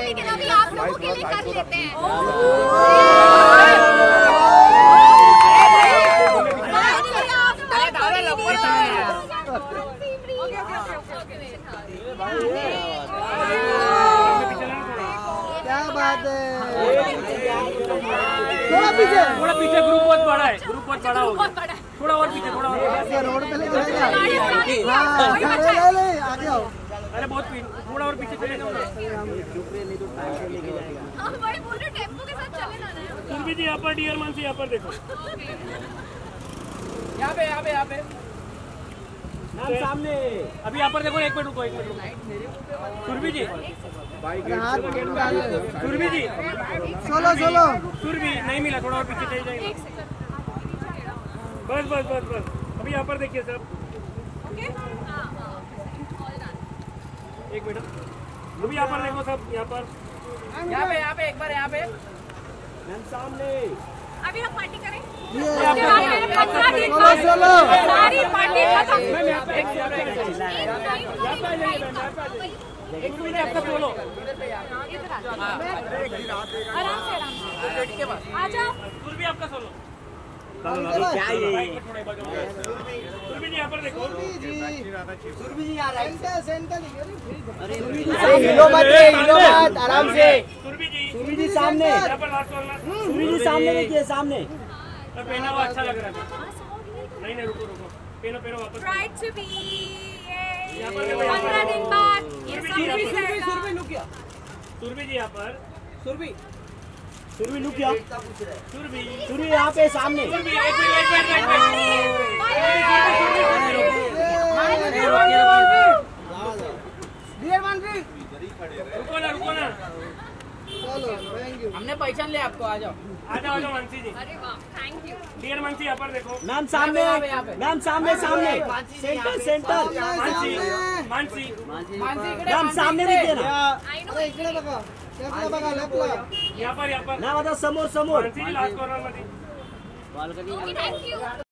लेकिन अभी आप लोगों के लिए कर लेते हैं। क्या बात है, थोड़ा पीछे ग्रुप बहुत बड़ा है, ग्रुप बहुत बड़ा हो गया। थोड़ा और पीछे, थोड़ा और रोड पे ले जाएगा। आगे आओ। अरे बहुत थोड़ा और पीछे चले जाओ। वही बोल रहे टेम्पो के साथ चले जाना है। सुरभि जी यहाँ पर, डियर मानसी यहाँ पर देखो, यहाँ पे नाम सामने। अभी यहाँ पर देखो, एक मिनट रुको। सुरभि जी, सुरभि जी, सोलो सुरभि नहीं मिला, थोड़ा और पीछे चले जाएंगे। बस। अभी यहाँ पर देखिए सब। एक मिनट, अभी यहाँ पर देखो सब, यहाँ पे एक बार, यहाँ पे सामने। अभी हम पार्टी करें। सारी पार्टी खत्म। एक मिनट आपका बोलो। आराम से आ जाओ। सुरभि आपका सोलो। क्या ये? सुरभि जी यहाँ पर देखो। सुरभि जी आ रहा है। सेंटर हिलो मत, आराम से। सुरभि जी सामने, यहाँ पर लास्ट वाला। सुरभि जी सामने देखिए, सामने। पहना हुआ अच्छा लग रहा है। नहीं रुको, पहनो वापस। Try to be यहाँ पर 15 दिन बाद ये सुरभि सब जी कुछ रहेगा। सुरभि जी यहाँ पर, सुरभि लुक किया। सुरभि यहाँ पे सामने। एक मिनट। रुको ना। हमने पहचान लिया आपको, आ जाओ मानसी जी। अरे वाह, थैंक यू। डियर मानसी यहाँ पर देखो। मैम सामने, मैम सामने, सेंटर। मानसी मैम सामने देखिए ना। इकडे बघा, लेफ्टला बघा, लेफ्टला। यहाँ पर ना समोर मानसी जी लास्ट कॉर्नर मध्ये। Thank you.